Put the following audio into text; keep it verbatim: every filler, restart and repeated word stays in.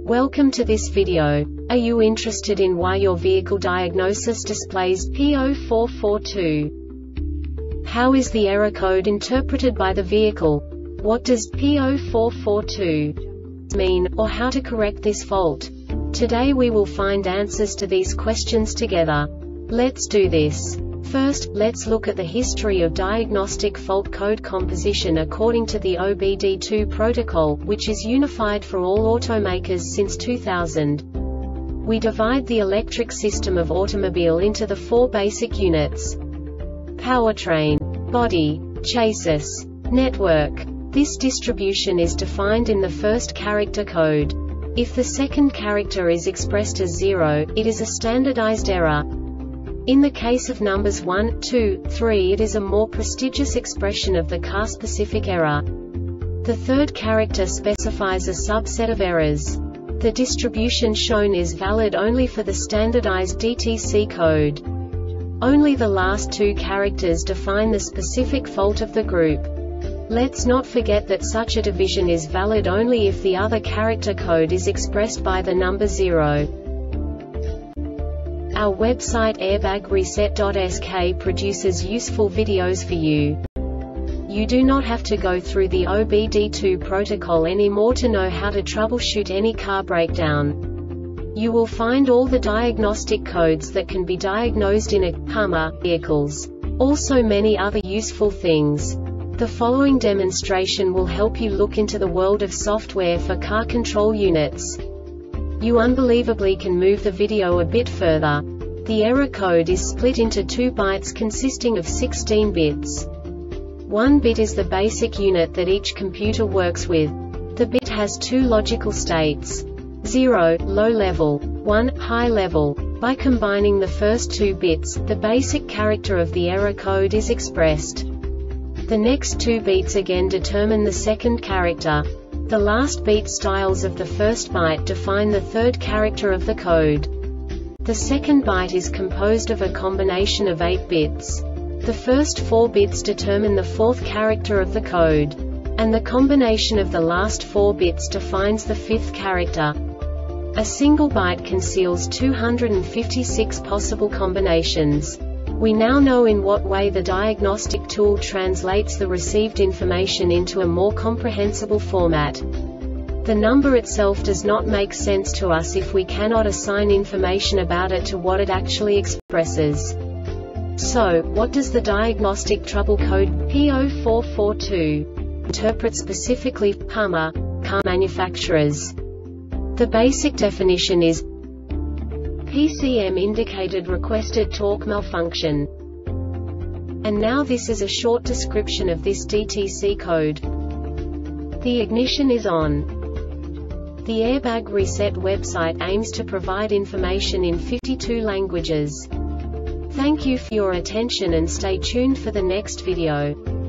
Welcome to this video. Are you interested in why your vehicle diagnosis displays P zero four four two? How is the error code interpreted by the vehicle? What does P zero four four two mean, or how to correct this fault? Today we will find answers to these questions together. Let's do this. First, let's look at the history of diagnostic fault code composition according to the O B D two protocol, which is unified for all automakers since two thousand. We divide the electric system of automobile into the four basic units: powertrain, body, chassis, network. This distribution is defined in the first character code. If the second character is expressed as zero, it is a standardized error. In the case of numbers one, two, three, it is a more prestigious expression of the car-specific error. The third character specifies a subset of errors. The distribution shown is valid only for the standardized D T C code. Only the last two characters define the specific fault of the group. Let's not forget that such a division is valid only if the other character code is expressed by the number zero. Our website airbag reset dot S K produces useful videos for you. You do not have to go through the O B D two protocol anymore to know how to troubleshoot any car breakdown. You will find all the diagnostic codes that can be diagnosed in a Hummer vehicles. Also many other useful things. The following demonstration will help you look into the world of software for car control units. You unbelievably can move the video a bit further. The error code is split into two bytes consisting of sixteen bits. One bit is the basic unit that each computer works with. The bit has two logical states: zero, low level, one, high level. By combining the first two bits, the basic character of the error code is expressed. The next two beats again determine the second character. The last beat styles of the first byte define the third character of the code. The second byte is composed of a combination of eight bits. The first four bits determine the fourth character of the code. And the combination of the last four bits defines the fifth character. A single byte conceals two hundred fifty-six possible combinations. We now know in what way the diagnostic tool translates the received information into a more comprehensible format. The number itself does not make sense to us if we cannot assign information about it to what it actually expresses. So, what does the diagnostic trouble code P zero four four two interpret specifically for Hummer car manufacturers? The basic definition is P C M indicated requested torque malfunction. And now this is a short description of this D T C code. The ignition is on. The Airbag Reset website aims to provide information in fifty-two languages. Thank you for your attention and stay tuned for the next video.